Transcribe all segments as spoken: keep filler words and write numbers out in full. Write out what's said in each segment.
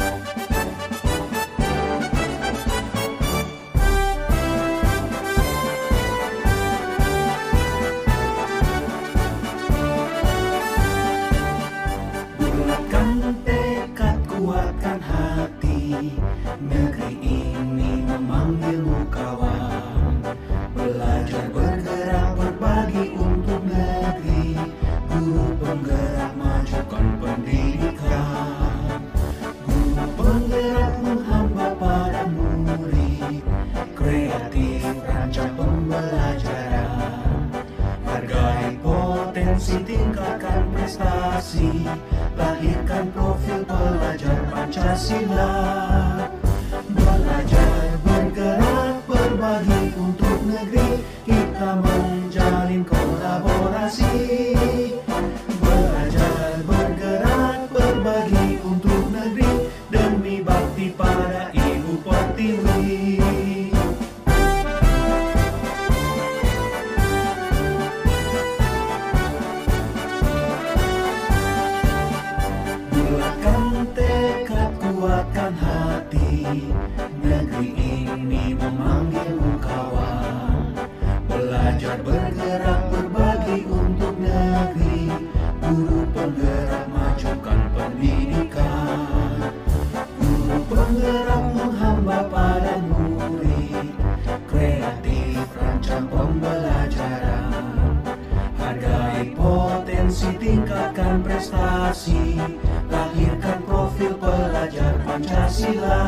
Bulatkan tekad, kuatkan hati, negeri ini memanggilmu kawan. Belajar, bergerak, berbagi untuk negeri, guru penggerak majukan pendidikan. Guru penggerak menghamba pada murid, kreatif rancang pembelajaran. Hargai potensi, tingkatkan prestasi, lahirkan profil pelajar Pancasila. Belajar, bergerak, berbagi untuk negeri, kita menjalin kolaborasi. Belajar, bergerak, berbagi untuk negeri, demi bakti pada Ibu Pertiwi. Bulatkan tekad, kuatkan hati, negeri ini memanggilmu kawan. Belajar, bergerak, berbagi untuk negeri, guru penggerak majukan pendidikan. Guru penggerak menghamba pada murid, kreatif rancang pembelajaran. Hargai potensi, tingkatkan prestasi, lahirkan profil pelajar Pancasila.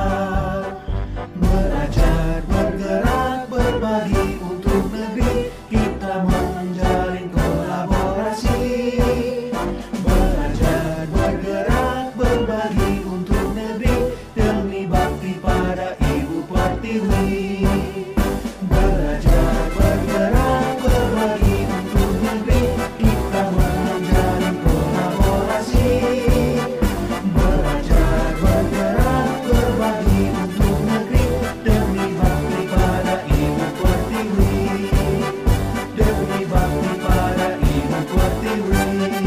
Belajar, bergerak, berbagi untuk negeri, kita menjalin kolaborasi. Belajar, bergerak, berbagi untuk negeri, demi bakti pada Ibu Pertiwi. Belajar, bergerak, berbagi untuk negeri, kita menjalin kolaborasi. Belajar, bergerak, berbagi untuk negeri, demi bakti pada Ibu Pertiwi. Demi bakti pada Ibu Pertiwi.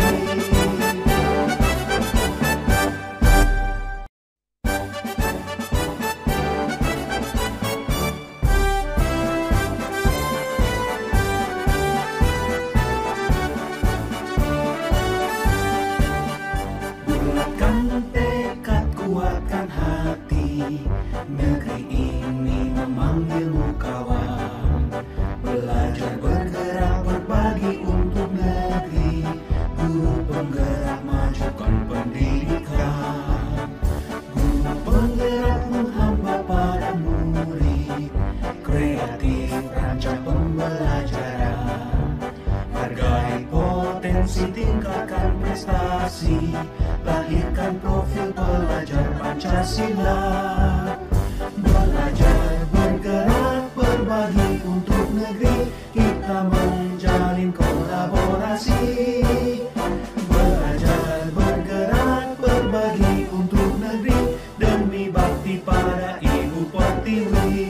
Bulatkan tekad, kuatkan hati, negeri ini memanggilmu kawan. Belajar, bergerak, berbagi untuk negeri, guru penggerak majukan pendidikan. Guru penggerak menghamba pada murid, kreatif rancang pembelajaran. Hargai potensi, tingkatkan prestasi, lahirkan profil pelajar Pancasila. Belajar, bergerak, berbagi untuk negeri, kita menjalin kolaborasi. Belajar, bergerak, berbagi untuk negeri, demi bakti pada Ibu Pertiwi.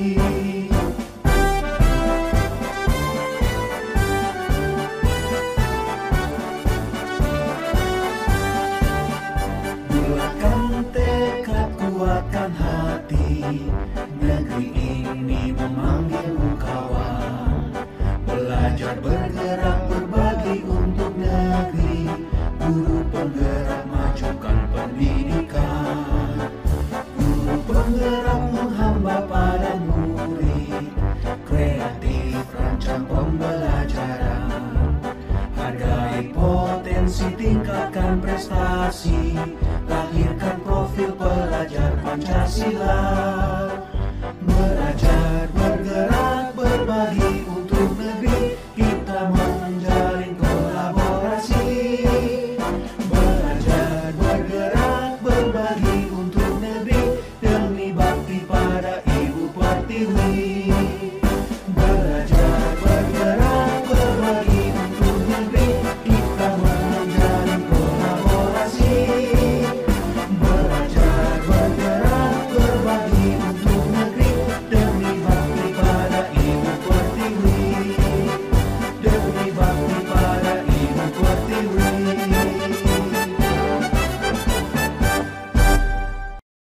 Bulatkan tekad, kuatkan hati, negeri ini memanggilmu kawan. Belajar, bergerak, berbagi untuk negeri, guru penggerak majukan pendidikan. Guru penggerak menghamba pada murid, kreatif rancang pembelajaran. Hargai potensi, tingkatkan prestasi, lahirkan profil pelajar Pancasila.